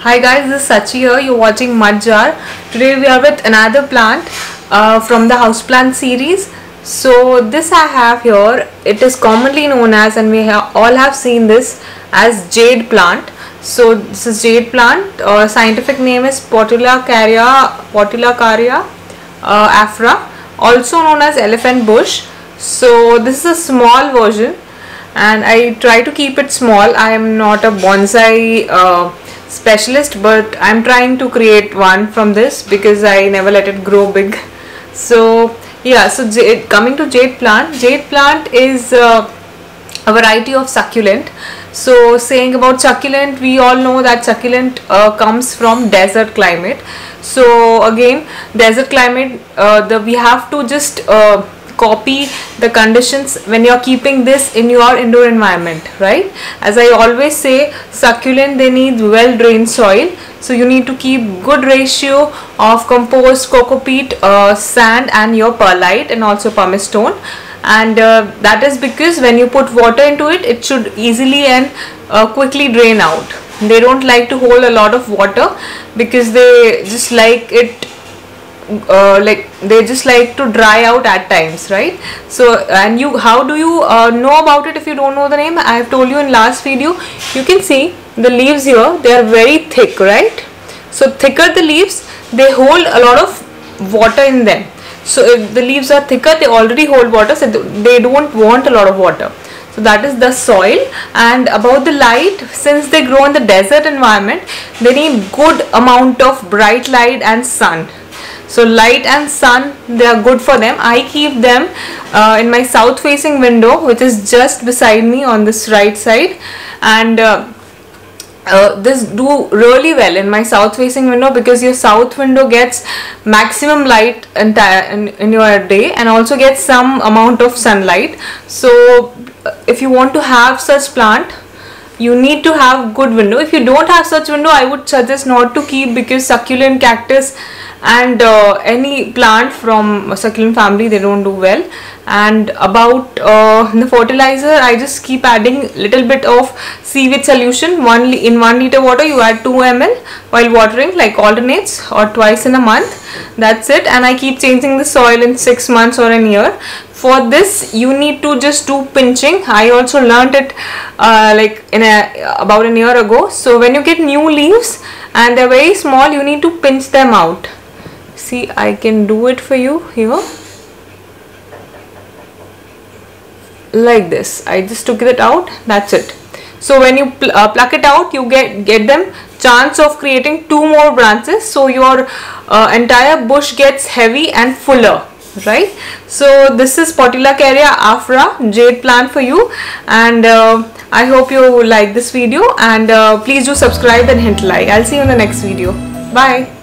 Hi guys, this is Sachi here. You're watching Mud Jar. Today we are with another plant from the houseplant series. So this I have here, it is commonly known as, and we all have seen this as jade plant. So this is jade plant. Scientific name is Portulacaria afra, also known as elephant bush. So this is a small version and I try to keep it small. I am not a bonsai specialist, but I'm trying to create one from this because I never let it grow big. So yeah, so coming to jade plant is a variety of succulent. So saying about succulent, we all know that succulent comes from desert climate. So again, desert climate, we have to just copy the conditions when you're keeping this in your indoor environment, right? As I always say, succulent, they need well drained soil, so you need to keep good ratio of compost, coco peat, sand and your perlite and also pumice stone. And that is because when you put water into it, it should easily and quickly drain out. They don't like to hold a lot of water because they just like it they just like to dry out at times, right? So, and how do you know about it if you don't know the name? I have told you in last video. You can see the leaves here, they are very thick, right? So thicker the leaves, they hold a lot of water in them. So if the leaves are thicker, they already hold water, so they don't want a lot of water. So that is the soil. And about the light, since they grow in the desert environment, they need good amount of bright light and sun. So light and sun, they are good for them. I keep them in my south facing window, which is just beside me on this right side, and this do really well in my south facing window because your south window gets maximum light in your day and also gets some amount of sunlight. So if you want to have such plant, you need to have good window. If you don't have such window, I would suggest not to keep, because succulent, cactus and any plant from succulent family, they don't do well. And about the fertilizer, I just keep adding little bit of seaweed solution. In 1 liter water you add 2 ml while watering, like alternates or twice in a month. That's it. And I keep changing the soil in 6 months or a year. For this you need to just do pinching. I also learned it about a year ago. So when you get new leaves and they're very small, you need to pinch them out. See, I can do it for you here, like this. I just took it out, that's it. So when you pluck it out, you get them chance of creating 2 more branches, so your entire bush gets heavy and fuller, right? So this is Portulacaria afra jade plant for you, and I hope you like this video, and please do subscribe and hit like. I'll see you in the next video. Bye.